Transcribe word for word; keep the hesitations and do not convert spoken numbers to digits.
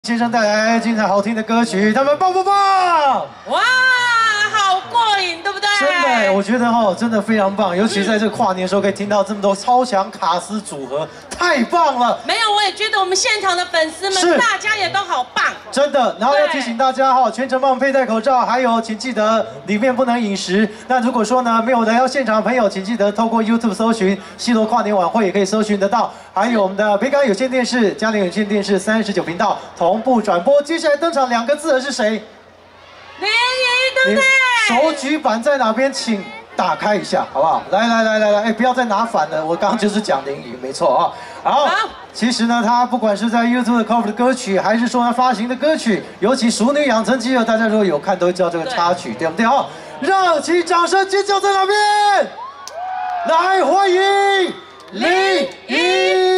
先生带来精彩好听的歌曲，他们棒不棒？ 哇，好过瘾，对不对？ 真的，我觉得哈，真的非常棒，尤其在这个跨年的时候，可以听到这么多超强卡司组合，太棒了！ 没有，我也觉得我们现场的粉丝们，大家也都好棒， 真的。然后要提醒大家哈，全程帮我们佩戴口罩，还有请记得里面不能饮食。那如果说呢没有来到现场的朋友，请记得透过 YouTube 搜寻西罗跨年晚会，也可以搜寻得到。还有我们的北港有线电视、嘉陵有线电视三十九频道同步转播。接下来登场两个字的是谁？ 林怡，对不对？ 手举板在哪边？请打开一下，好不好？来来来来来，哎，不要再拿反了，我刚刚就是讲林怡，没错啊。好，其实呢，他不管是在 YouTube 的 cover 的歌曲，还是说他发行的歌曲，尤其《熟女养成记》，大家如果有看，都会知道这个插曲，对不对啊？热情掌声尖叫在哪边？来欢迎林怡。